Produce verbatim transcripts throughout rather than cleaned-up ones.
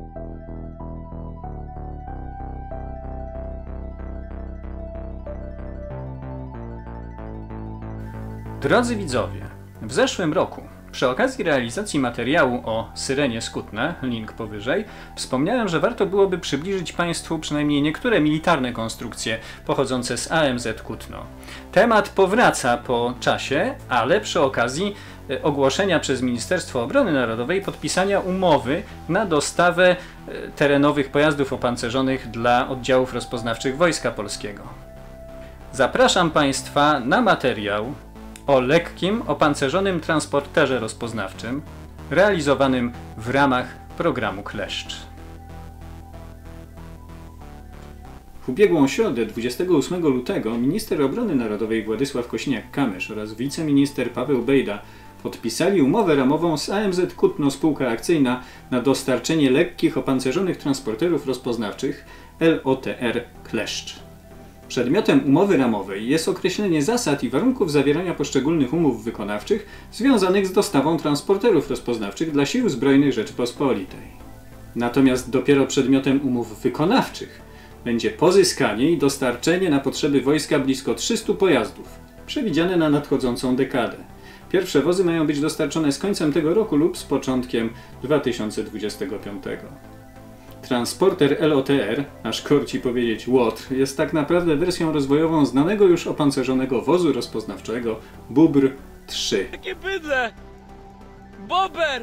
Drodzy widzowie, w zeszłym roku przy okazji realizacji materiału o Syrenie Skutne, link powyżej, wspomniałem, że warto byłoby przybliżyć Państwu przynajmniej niektóre militarne konstrukcje pochodzące z A M Z Kutno. Temat powraca po czasie, ale przy okazji ogłoszenia przez Ministerstwo Obrony Narodowej podpisania umowy na dostawę terenowych pojazdów opancerzonych dla oddziałów rozpoznawczych Wojska Polskiego. Zapraszam Państwa na materiał o lekkim, opancerzonym transporterze rozpoznawczym realizowanym w ramach programu Kleszcz. W ubiegłą środę, dwudziestego ósmego lutego, minister obrony narodowej Władysław Kosiniak-Kamysz oraz wiceminister Paweł Bejda podpisali umowę ramową z A M Z Kutno Spółka Akcyjna na dostarczenie lekkich, opancerzonych transporterów rozpoznawczych L O T R Kleszcz. Przedmiotem umowy ramowej jest określenie zasad i warunków zawierania poszczególnych umów wykonawczych związanych z dostawą transporterów rozpoznawczych dla Sił Zbrojnych Rzeczypospolitej. Natomiast dopiero przedmiotem umów wykonawczych będzie pozyskanie i dostarczenie na potrzeby wojska blisko trzystu pojazdów, przewidziane na nadchodzącą dekadę. Pierwsze wozy mają być dostarczone z końcem tego roku lub z początkiem dwa tysiące dwudziestego piątego. Transporter L O T R, aż korci powiedzieć Łotr, jest tak naprawdę wersją rozwojową znanego już opancerzonego wozu rozpoznawczego Bóbr trzy. Jakie bydle! Bober!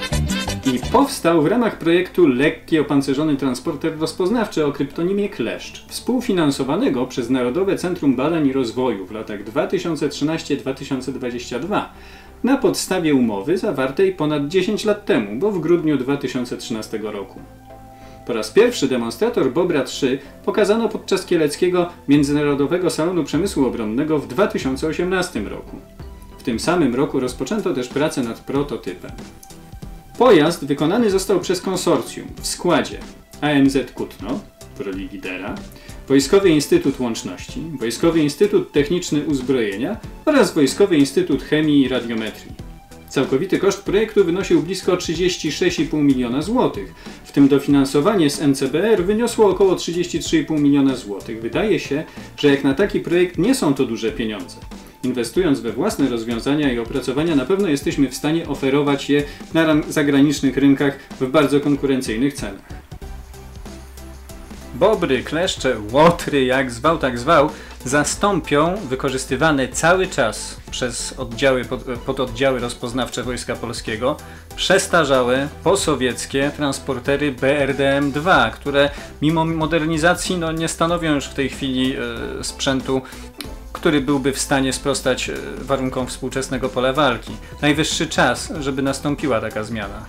I powstał w ramach projektu lekki opancerzony transporter rozpoznawczy o kryptonimie Kleszcz, współfinansowanego przez Narodowe Centrum Badań i Rozwoju w latach dwa tysiące trzynastego do dwa tysiące dwudziestego drugiego na podstawie umowy zawartej ponad dziesięć lat temu, bo w grudniu dwa tysiące trzynastego roku. Po raz pierwszy demonstrator Bobra trzy pokazano podczas kieleckiego Międzynarodowego Salonu Przemysłu Obronnego w dwa tysiące osiemnastym roku. W tym samym roku rozpoczęto też pracę nad prototypem. Pojazd wykonany został przez konsorcjum w składzie A M Z Kutno w roli lidera, Wojskowy Instytut Łączności, Wojskowy Instytut Techniczny Uzbrojenia oraz Wojskowy Instytut Chemii i Radiometrii. Całkowity koszt projektu wynosił blisko trzydzieści sześć i pół miliona złotych, w tym dofinansowanie z N C B R wyniosło około trzydzieści trzy i pół miliona złotych. Wydaje się, że jak na taki projekt nie są to duże pieniądze. Inwestując we własne rozwiązania i opracowania na pewno jesteśmy w stanie oferować je na zagranicznych rynkach w bardzo konkurencyjnych cenach. Bobry, kleszcze, łotry, jak zwał tak zwał, zastąpią wykorzystywane cały czas przez oddziały, pod, pododdziały rozpoznawcze Wojska Polskiego przestarzałe, posowieckie transportery B R D M dwa, które mimo modernizacji no, nie stanowią już w tej chwili e, sprzętu, który byłby w stanie sprostać warunkom współczesnego pola walki. Najwyższy czas, żeby nastąpiła taka zmiana.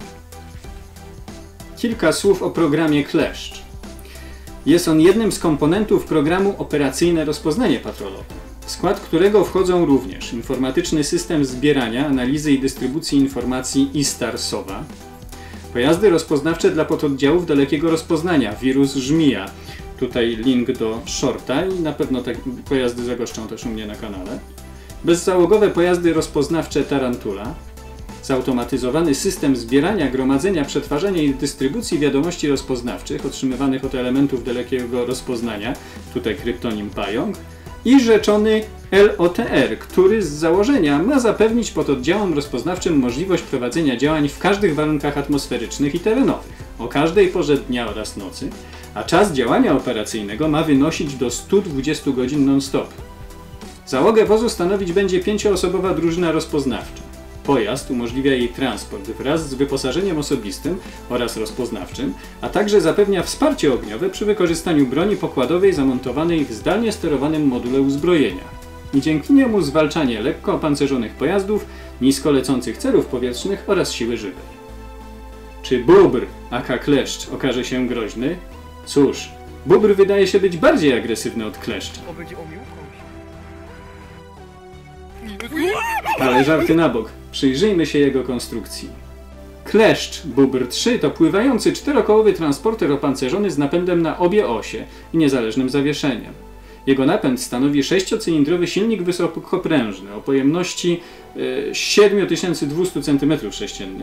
Kilka słów o programie Kleszcz. Jest on jednym z komponentów programu Operacyjne Rozpoznanie Patrolowe, w skład którego wchodzą również informatyczny system zbierania, analizy i dystrybucji informacji ISTAR-SOWA, pojazdy rozpoznawcze dla pododdziałów dalekiego rozpoznania, wirus żmija, tutaj link do shorta i na pewno te pojazdy zagoszczą też u mnie na kanale, bezzałogowe pojazdy rozpoznawcze Tarantula, zautomatyzowany system zbierania, gromadzenia, przetwarzania i dystrybucji wiadomości rozpoznawczych otrzymywanych od elementów dalekiego rozpoznania, tutaj kryptonim Pająk, i rzeczony L O T R, który z założenia ma zapewnić pododdziałom rozpoznawczym możliwość prowadzenia działań w każdych warunkach atmosferycznych i terenowych, o każdej porze dnia oraz nocy, a czas działania operacyjnego ma wynosić do stu dwudziestu godzin non-stop. Załogę wozu stanowić będzie pięcioosobowa drużyna rozpoznawcza. Pojazd umożliwia jej transport wraz z wyposażeniem osobistym oraz rozpoznawczym, a także zapewnia wsparcie ogniowe przy wykorzystaniu broni pokładowej zamontowanej w zdalnie sterowanym module uzbrojenia. I dzięki niemu zwalczanie lekko opancerzonych pojazdów, nisko lecących celów powietrznych oraz siły żywej. Czy Bóbr, aka Kleszcz, okaże się groźny? Cóż, Bóbr wydaje się być bardziej agresywny od Kleszcza. Ale żarty na bok, przyjrzyjmy się jego konstrukcji. Kleszcz Bóbr trzy to pływający czterokołowy transporter opancerzony z napędem na obie osie i niezależnym zawieszeniem. Jego napęd stanowi sześciocylindrowy silnik wysokoprężny o pojemności siedem tysięcy dwieście centymetrów sześciennych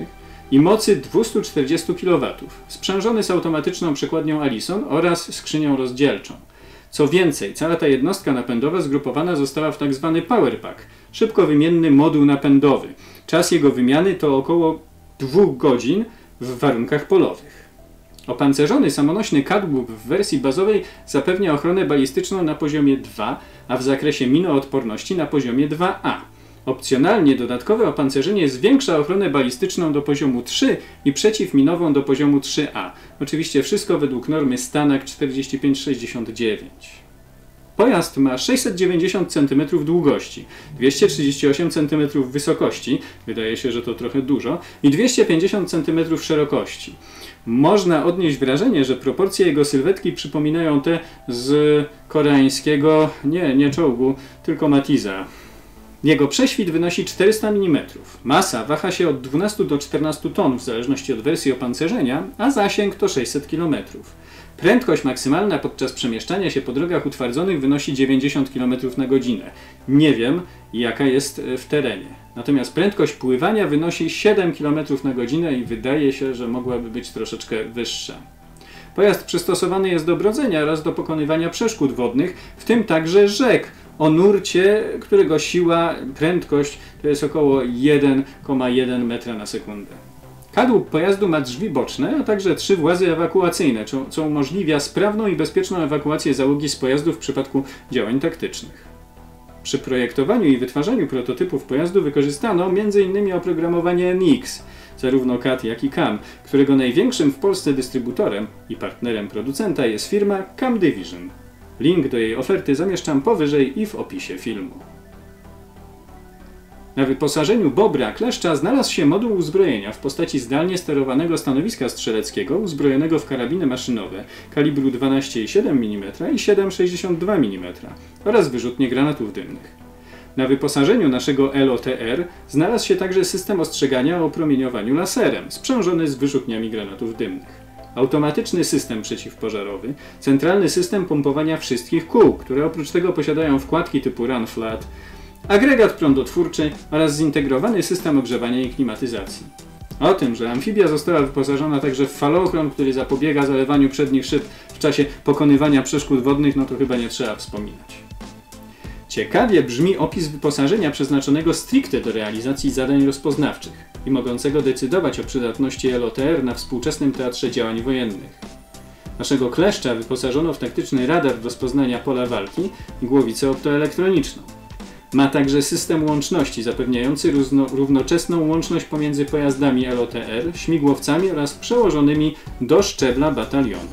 i mocy dwieście czterdzieści kilowatów, sprzężony z automatyczną przekładnią Allison oraz skrzynią rozdzielczą. Co więcej, cała ta jednostka napędowa zgrupowana została w tzw. Power Pack, szybko wymienny moduł napędowy. Czas jego wymiany to około dwóch godzin w warunkach polowych. Opancerzony samonośny kadłub w wersji bazowej zapewnia ochronę balistyczną na poziomie dwa, a w zakresie minoodporności na poziomie dwa A. Opcjonalnie dodatkowe opancerzenie zwiększa ochronę balistyczną do poziomu trzy i przeciwminową do poziomu trzy A. Oczywiście wszystko według normy Stanak czterdzieści pięć sześćdziesiąt dziewięć. Pojazd ma sześćset dziewięćdziesiąt centymetrów długości, dwieście trzydzieści osiem centymetrów wysokości, wydaje się, że to trochę dużo, i dwieście pięćdziesiąt centymetrów szerokości. Można odnieść wrażenie, że proporcje jego sylwetki przypominają te z koreańskiego, nie, nie czołgu, tylko Matiza. Jego prześwit wynosi czterysta milimetrów. Masa waha się od dwunastu do czternastu ton w zależności od wersji opancerzenia, a zasięg to sześćset kilometrów. Prędkość maksymalna podczas przemieszczania się po drogach utwardzonych wynosi dziewięćdziesiąt kilometrów na godzinę. Nie wiem, jaka jest w terenie. Natomiast prędkość pływania wynosi siedem kilometrów na godzinę i wydaje się, że mogłaby być troszeczkę wyższa. Pojazd przystosowany jest do brodzenia oraz do pokonywania przeszkód wodnych, w tym także rzek, o nurcie, którego siła, prędkość to jest około jeden przecinek jeden metra na sekundę. Kadłub pojazdu ma drzwi boczne, a także trzy włazy ewakuacyjne, co, co umożliwia sprawną i bezpieczną ewakuację załogi z pojazdu w przypadku działań taktycznych. Przy projektowaniu i wytwarzaniu prototypów pojazdu wykorzystano między innymi oprogramowanie N X, zarówno C A D jak i C A M, którego największym w Polsce dystrybutorem i partnerem producenta jest firma Camdivision. Link do jej oferty zamieszczam powyżej i w opisie filmu. Na wyposażeniu Bobra Kleszcza znalazł się moduł uzbrojenia w postaci zdalnie sterowanego stanowiska strzeleckiego uzbrojonego w karabiny maszynowe kalibru dwanaście i siedem milimetrów i siedem przecinek sześćdziesiąt dwa milimetra oraz wyrzutnie granatów dymnych. Na wyposażeniu naszego L O T R znalazł się także system ostrzegania o promieniowaniu laserem, sprzężony z wyrzutniami granatów dymnych. Automatyczny system przeciwpożarowy, centralny system pompowania wszystkich kół, które oprócz tego posiadają wkładki typu Run Flat, agregat prądotwórczy oraz zintegrowany system ogrzewania i klimatyzacji. O tym, że amfibia została wyposażona także w falochron, który zapobiega zalewaniu przednich szyb w czasie pokonywania przeszkód wodnych, no to chyba nie trzeba wspominać. Ciekawie brzmi opis wyposażenia przeznaczonego stricte do realizacji zadań rozpoznawczych i mogącego decydować o przydatności L O T R na współczesnym teatrze działań wojennych. Naszego Kleszcza wyposażono w taktyczny radar rozpoznania pola walki i głowicę optoelektroniczną. Ma także system łączności zapewniający równo, równoczesną łączność pomiędzy pojazdami L O T R, śmigłowcami oraz przełożonymi do szczebla batalionu.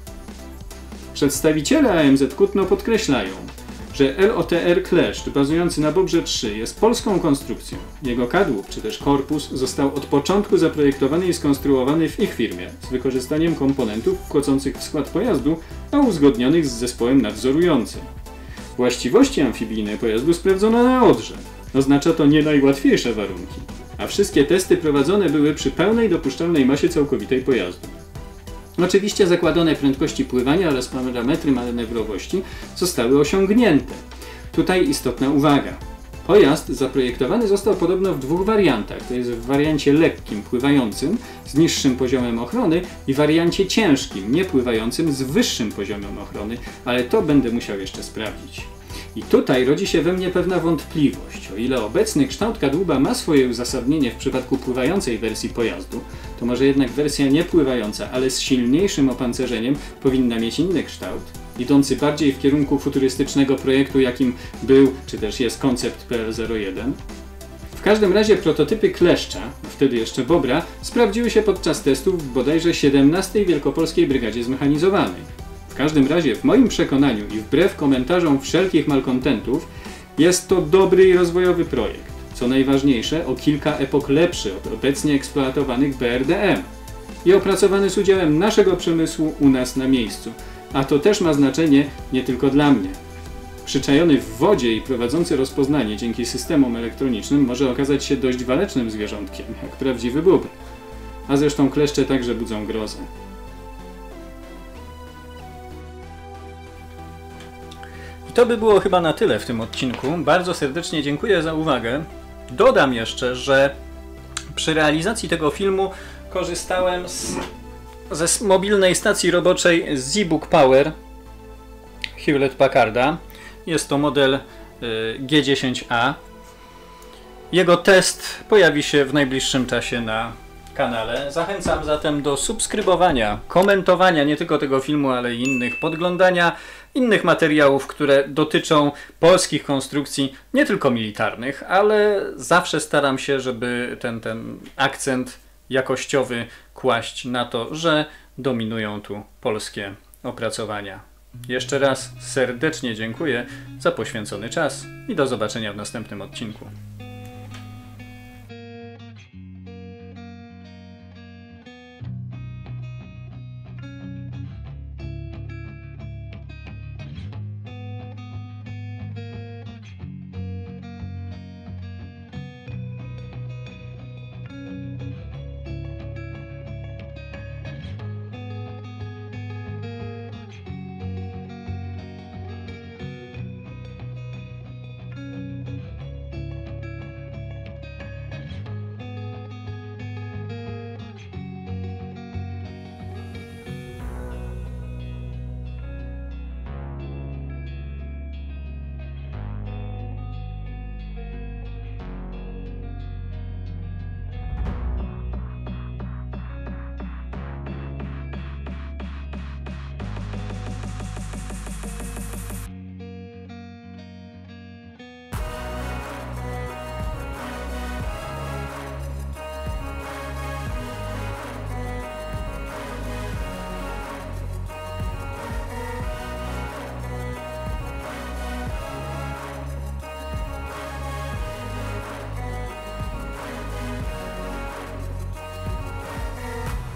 Przedstawiciele A M Z Kutno podkreślają, że L O T R Kleszcz bazujący na Bobrze trzy jest polską konstrukcją. Jego kadłub czy też korpus został od początku zaprojektowany i skonstruowany w ich firmie z wykorzystaniem komponentów wchodzących w skład pojazdu, a uzgodnionych z zespołem nadzorującym. Właściwości amfibijne pojazdu sprawdzono na Odrze. Oznacza to nie najłatwiejsze warunki, a wszystkie testy prowadzone były przy pełnej dopuszczalnej masie całkowitej pojazdu. Oczywiście zakładane prędkości pływania oraz parametry manewrowości zostały osiągnięte. Tutaj istotna uwaga. Pojazd zaprojektowany został podobno w dwóch wariantach, to jest w wariancie lekkim, pływającym, z niższym poziomem ochrony i wariancie ciężkim, niepływającym, z wyższym poziomem ochrony, ale to będę musiał jeszcze sprawdzić. I tutaj rodzi się we mnie pewna wątpliwość. O ile obecny kształt kadłuba ma swoje uzasadnienie w przypadku pływającej wersji pojazdu, to może jednak wersja niepływająca, ale z silniejszym opancerzeniem powinna mieć inny kształt, idący bardziej w kierunku futurystycznego projektu, jakim był czy też jest koncept P L zero jeden. W każdym razie prototypy Kleszcza, a wtedy jeszcze Bobra, sprawdziły się podczas testów w bodajże siedemnastej Wielkopolskiej Brygadzie Zmechanizowanej. W każdym razie, w moim przekonaniu i wbrew komentarzom wszelkich malkontentów, jest to dobry i rozwojowy projekt. Co najważniejsze, o kilka epok lepszy od obecnie eksploatowanych B R D M i opracowany z udziałem naszego przemysłu u nas na miejscu. A to też ma znaczenie nie tylko dla mnie. Przyczajony w wodzie i prowadzący rozpoznanie dzięki systemom elektronicznym może okazać się dość walecznym zwierzątkiem, jak prawdziwy bóbr. A zresztą kleszcze także budzą grozę. I to by było chyba na tyle w tym odcinku. Bardzo serdecznie dziękuję za uwagę. Dodam jeszcze, że przy realizacji tego filmu korzystałem z, ze mobilnej stacji roboczej ZBook Power Hewlett Packarda. Jest to model y, G dziesięć A. Jego test pojawi się w najbliższym czasie na kanale. Zachęcam zatem do subskrybowania, komentowania nie tylko tego filmu, ale i innych, podglądania innych materiałów, które dotyczą polskich konstrukcji, nie tylko militarnych, ale zawsze staram się, żeby ten, ten akcent jakościowy kłaść na to, że dominują tu polskie opracowania. Jeszcze raz serdecznie dziękuję za poświęcony czas i do zobaczenia w następnym odcinku.